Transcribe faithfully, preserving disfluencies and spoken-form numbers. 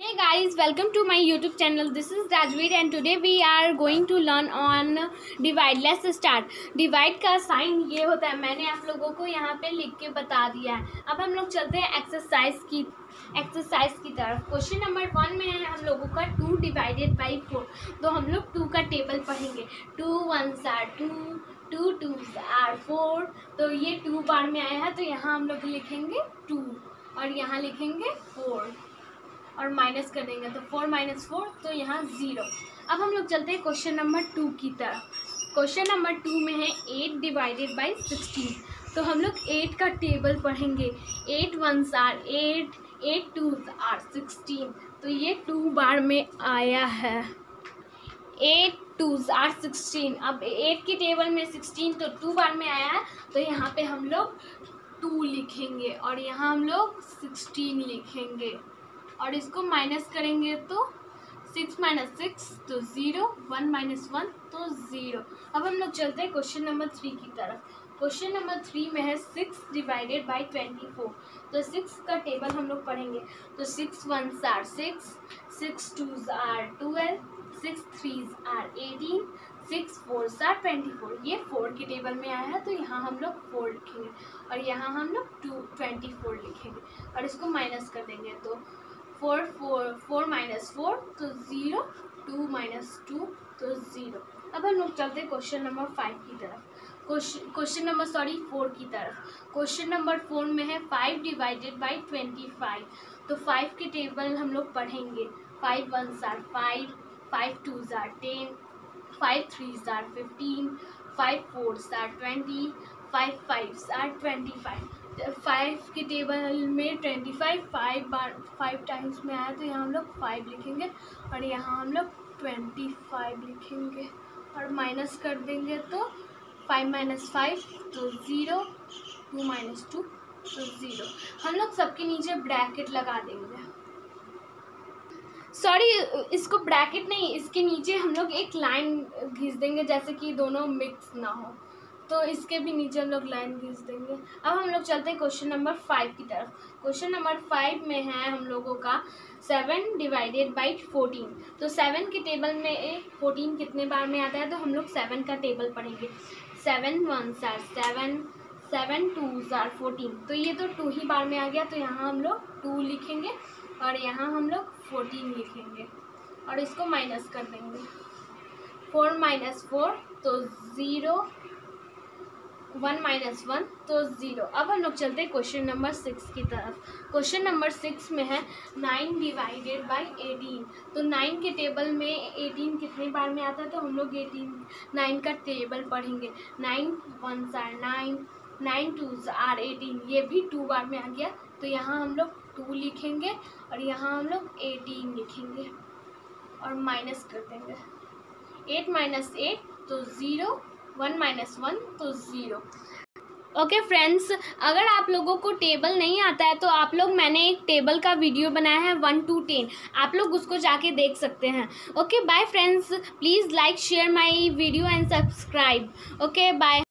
Hey guys, welcome to my YouTube channel. This is Rajveer and today we are going to learn on divide. Let's start. Divide का sign ये होता है, मैंने आप लोगों को यहाँ पे लिख के बता दिया है. अब हम लोग चलते हैं एक्सरसाइज की एक्सरसाइज की तरफ. क्वेश्चन नंबर वन में है हम लोगों का टू डिवाइडेड बाई फोर. तो हम लोग टू का टेबल पढ़ेंगे. Two ones are two, two twos are four. तो ये टू बार में आया है तो यहाँ हम लोग लिखेंगे टू और यहाँ लिखेंगे फोर और माइनस कर देंगे तो फोर माइनस फोर तो यहाँ ज़ीरो. अब हम लोग चलते हैं क्वेश्चन नंबर टू की तरफ. क्वेश्चन नंबर टू में है एट डिवाइडेड बाई सिक्सटीन. तो हम लोग एट का टेबल पढ़ेंगे. Eight ones are eight, eight twos are sixteen. तो ये टू बार में आया है. Eight twos are sixteen. अब एट के टेबल में सिक्सटीन तो टू बार में आया है तो यहाँ पे हम लोग टू लिखेंगे और यहाँ हम लोग सिक्सटीन लिखेंगे और इसको माइनस करेंगे तो सिक्स माइनस सिक्स तो ज़ीरो, वन माइनस वन तो ज़ीरो. अब हम लोग चलते हैं क्वेश्चन नंबर थ्री की तरफ. क्वेश्चन नंबर थ्री में है six divided by twenty four. तो सिक्स का टेबल हम लोग पढ़ेंगे. तो six ones are six, six twos are twelve, six threes are eighteen, six fours are twenty four. ये फोर के टेबल में आया है तो यहाँ हम लोग फोर लिखेंगे और यहाँ हम लोग टू ट्वेंटी फोर लिखेंगे और इसको माइनस कर देंगे तो four four four minus four तो ज़ीरो, टू माइनस टू तो ज़ीरो. अब हम लोग चलते हैं क्वेश्चन नंबर फाइव की तरफ. Question question number sorry four की तरफ. क्वेश्चन नंबर फोर में है five divided by twenty five. तो फाइव के टेबल हम लोग पढ़ेंगे. Five ones are five, five twos are ten, five threes are fifteen, five fours are twenty, five fives are twenty five. Five के table में twenty five five बार five times में आया तो यहाँ हम लोग फाइव लिखेंगे और यहाँ हम लोग ट्वेंटी फाइव लिखेंगे और माइनस कर देंगे तो फाइव माइनस फाइव तो ज़ीरो, टू माइनस टू तो ज़ीरो. हम लोग सबके नीचे ब्रैकेट लगा देंगे. सॉरी इसको ब्रैकेट नहीं, इसके नीचे हम लोग एक लाइन खींच देंगे जैसे कि दोनों मिक्स ना हो तो इसके भी नीचे हम लोग लाइन खींच देंगे. अब हम लोग चलते हैं क्वेश्चन नंबर फाइव की तरफ. क्वेश्चन नंबर फाइव में है हम लोगों का सेवन डिवाइडेड बाई फोर्टीन. तो सेवन के टेबल में फोर्टीन कितने बार में आता है तो हम लोग सेवन का टेबल पढ़ेंगे. Seven once are seven, seven twos are fourteen. तो ये तो टू ही बार में आ गया तो यहाँ हम लोग टू लिखेंगे और यहाँ हम लोग फोर्टीन लिखेंगे और इसको माइनस कर देंगे. फोर माइनस फोर तो ज़ीरो, वन माइनस वन तो ज़ीरो. अब हम लोग चलते हैं क्वेश्चन नंबर सिक्स की तरफ. क्वेश्चन नंबर सिक्स में है नाइन डिवाइडेड बाई एटीन. तो नाइन के टेबल में एटीन कितने बार में आता है तो हम लोग एटीन नाइन का टेबल पढ़ेंगे. Nine once are nine, nine twos are eighteen. ये भी टू बार में आ गया तो यहाँ हम लोग टू लिखेंगे और यहाँ हम लोग एटीन लिखेंगे और माइनस कर देंगे. एट माइनस एट तो ज़ीरो, वन माइनस वन तो ज़ीरो. ओके फ्रेंड्स, अगर आप लोगों को टेबल नहीं आता है तो आप लोग मैंने एक टेबल का वीडियो बनाया है वन टू टेन. आप लोग उसको जाके देख सकते हैं. Okay bye friends, please like share my video and subscribe. Okay bye.